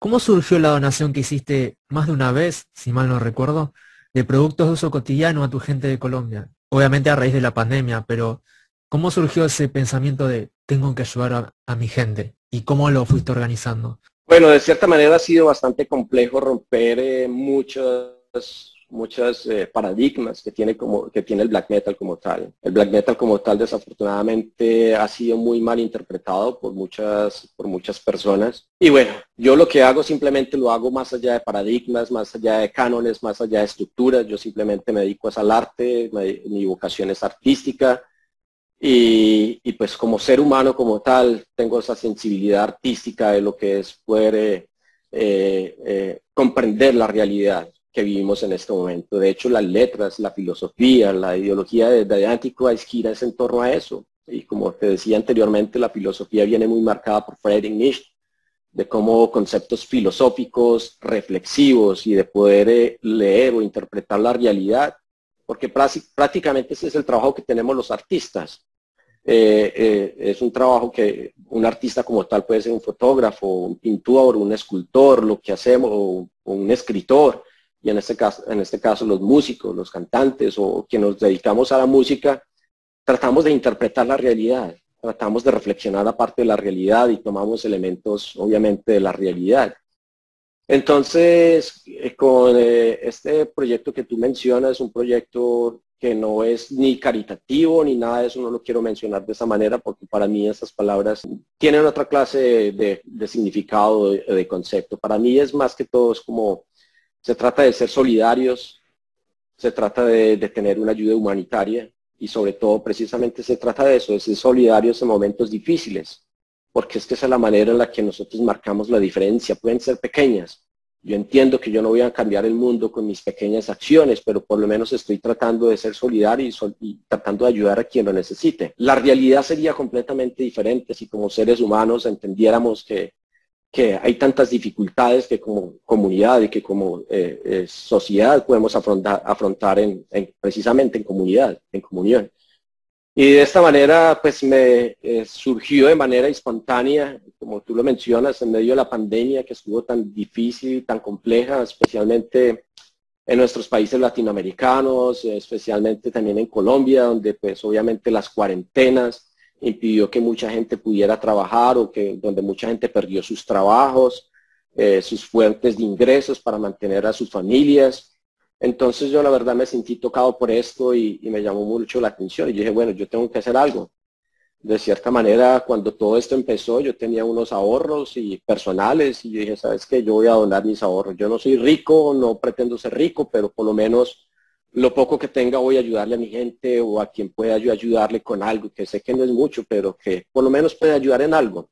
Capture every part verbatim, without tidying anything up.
¿Cómo surgió la donación que hiciste más de una vez, si mal no recuerdo, de productos de uso cotidiano a tu gente de Colombia? Obviamente a raíz de la pandemia, pero ¿cómo surgió ese pensamiento de tengo que ayudar a, a mi gente? ¿Y cómo lo fuiste organizando? Bueno, de cierta manera ha sido bastante complejo romper eh, muchas, muchas eh, paradigmas que tiene, como, que tiene el black metal como tal. El black metal como tal desafortunadamente ha sido muy mal interpretado por muchas, por muchas personas. Y bueno, yo lo que hago simplemente lo hago más allá de paradigmas, más allá de cánones, más allá de estructuras. Yo simplemente me dedico al arte, me, mi vocación es artística. Y, y pues como ser humano como tal, tengo esa sensibilidad artística de lo que es poder eh, eh, eh, comprender la realidad que vivimos en este momento. De hecho, las letras, la filosofía, la ideología de, de Antichrist gira es en torno a eso. Y como te decía anteriormente, la filosofía viene muy marcada por Friedrich Nietzsche, de cómo conceptos filosóficos, reflexivos y de poder eh, leer o interpretar la realidad, porque prácticamente ese es el trabajo que tenemos los artistas. Eh, eh, es un trabajo que un artista como tal puede ser un fotógrafo, un pintor, un escultor, lo que hacemos, o, o un escritor, y en este caso, en este caso los músicos, los cantantes o que nos dedicamos a la música, tratamos de interpretar la realidad, tratamos de reflexionar aparte de la realidad y tomamos elementos obviamente de la realidad. Entonces, eh, con eh, este proyecto que tú mencionas, es un proyecto que no es ni caritativo ni nada de eso, no lo quiero mencionar de esa manera porque para mí esas palabras tienen otra clase de, de, de significado, de, de concepto. Para mí es más que todo, es como, se trata de ser solidarios, se trata de, de tener una ayuda humanitaria y sobre todo precisamente se trata de eso, de ser solidarios en momentos difíciles, porque es que esa es la manera en la que nosotros marcamos la diferencia. Pueden ser pequeñas. Yo entiendo que yo no voy a cambiar el mundo con mis pequeñas acciones, pero por lo menos estoy tratando de ser solidario y, sol y tratando de ayudar a quien lo necesite. La realidad sería completamente diferente si como seres humanos entendiéramos que, que hay tantas dificultades que como comunidad y que como eh, eh, sociedad podemos afrontar, afrontar en, en, precisamente en comunidad, en comunión. Y de esta manera, pues me eh, surgió de manera espontánea, como tú lo mencionas, en medio de la pandemia que estuvo tan difícil, tan compleja, especialmente en nuestros países latinoamericanos, especialmente también en Colombia, donde pues obviamente las cuarentenas impidió que mucha gente pudiera trabajar o que donde mucha gente perdió sus trabajos, eh, sus fuentes de ingresos para mantener a sus familias. Entonces yo la verdad me sentí tocado por esto y, y me llamó mucho la atención y yo dije, bueno, yo tengo que hacer algo. De cierta manera, cuando todo esto empezó, yo tenía unos ahorros y personales y yo dije, ¿sabes qué? Yo voy a donar mis ahorros. Yo no soy rico, no pretendo ser rico, pero por lo menos lo poco que tenga voy a ayudarle a mi gente o a quien pueda yo ayudarle con algo, que sé que no es mucho, pero que por lo menos puede ayudar en algo.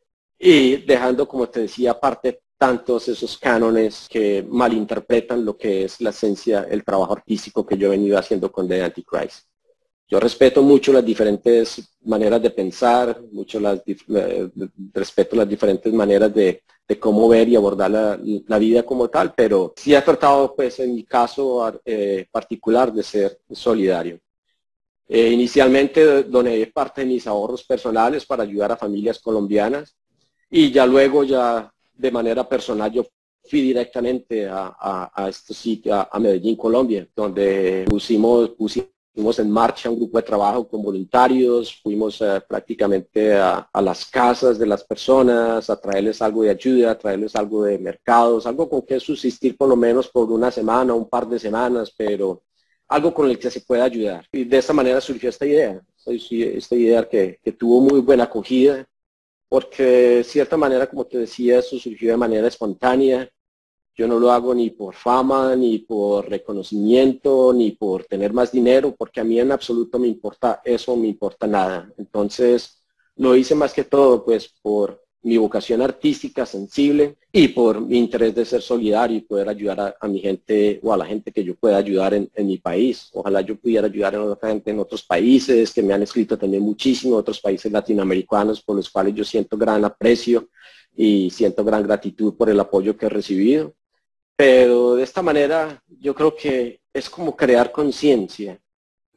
Y dejando, como te decía, aparte tantos esos cánones que malinterpretan lo que es la esencia, el trabajo artístico que yo he venido haciendo con The Antichrist. Yo respeto mucho las diferentes maneras de pensar, mucho las, eh, respeto las diferentes maneras de, de cómo ver y abordar la, la vida como tal, pero sí he tratado, pues, en mi caso eh, particular, de ser solidario. Eh, inicialmente doné parte de mis ahorros personales para ayudar a familias colombianas y ya luego, ya de manera personal, yo fui directamente a, a, a este sitio, a, a Medellín, Colombia, donde pusimos, pusimos Fuimos en marcha un grupo de trabajo con voluntarios, fuimos uh, prácticamente a, a las casas de las personas, a traerles algo de ayuda, a traerles algo de mercados, algo con que subsistir por lo menos por una semana, un par de semanas, pero algo con el que se pueda ayudar. Y de esta manera surgió esta idea, esta idea que, que tuvo muy buena acogida, porque de cierta manera, como te decía, eso surgió de manera espontánea. Yo no lo hago ni por fama, ni por reconocimiento, ni por tener más dinero, porque a mí en absoluto me importa eso, me importa nada. Entonces, lo hice más que todo, pues, por mi vocación artística, sensible, y por mi interés de ser solidario y poder ayudar a, a mi gente o a la gente que yo pueda ayudar en, en mi país. Ojalá yo pudiera ayudar a otra gente en otros países, que me han escrito también muchísimo, otros países latinoamericanos, por los cuales yo siento gran aprecio y siento gran gratitud por el apoyo que he recibido. Pero de esta manera yo creo que es como crear conciencia.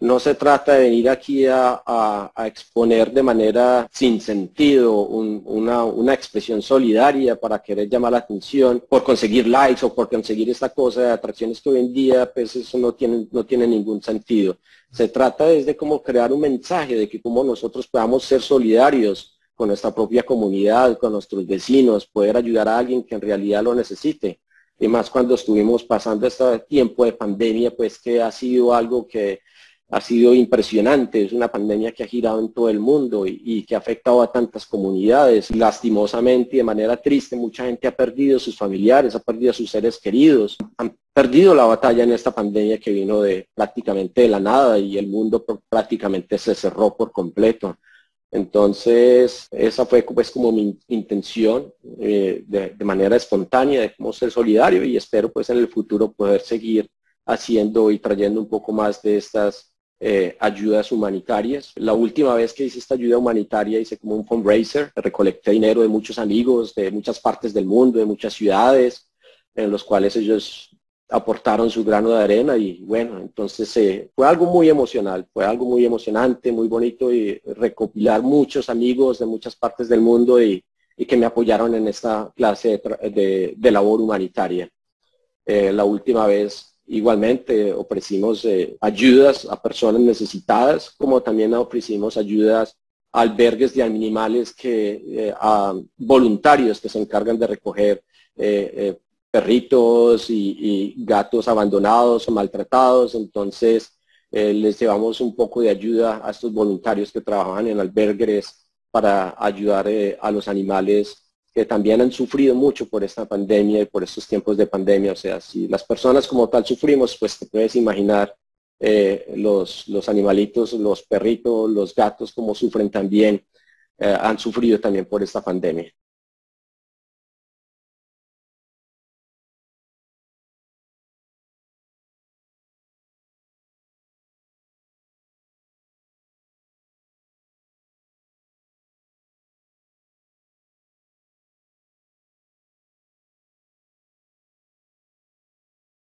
No se trata de venir aquí a, a, a exponer de manera sin sentido un, una, una expresión solidaria para querer llamar la atención por conseguir likes o por conseguir esta cosa de atracciones que hoy en día pues eso no tiene, no tiene ningún sentido. Se trata desde cómo crear un mensaje de que cómo nosotros podamos ser solidarios con nuestra propia comunidad, con nuestros vecinos, poder ayudar a alguien que en realidad lo necesite. Y más cuando estuvimos pasando este tiempo de pandemia, pues que ha sido algo que ha sido impresionante. Es una pandemia que ha girado en todo el mundo y, y que ha afectado a tantas comunidades. Lastimosamente, de manera triste, mucha gente ha perdido sus familiares, ha perdido a sus seres queridos, han perdido la batalla en esta pandemia que vino de prácticamente de la nada y el mundo prácticamente se cerró por completo. Entonces, esa fue pues como mi intención eh, de, de manera espontánea de cómo ser solidario y espero pues en el futuro poder seguir haciendo y trayendo un poco más de estas eh, ayudas humanitarias. La última vez que hice esta ayuda humanitaria hice como un fundraiser, recolecté dinero de muchos amigos de muchas partes del mundo, de muchas ciudades, en los cuales ellos aportaron su grano de arena y bueno, entonces eh, fue algo muy emocional, fue algo muy emocionante, muy bonito y recopilar muchos amigos de muchas partes del mundo y, y que me apoyaron en esta clase de, de, de labor humanitaria. Eh, la última vez igualmente ofrecimos eh, ayudas a personas necesitadas, como también ofrecimos ayudas a albergues de animales que, eh, a voluntarios que se encargan de recoger eh, eh, perritos y, y gatos abandonados o maltratados. Entonces eh, les llevamos un poco de ayuda a estos voluntarios que trabajan en albergues para ayudar eh, a los animales que también han sufrido mucho por esta pandemia y por estos tiempos de pandemia. O sea, si las personas como tal sufrimos, pues te puedes imaginar eh, los, los animalitos, los perritos, los gatos, como sufren también, eh, han sufrido también por esta pandemia.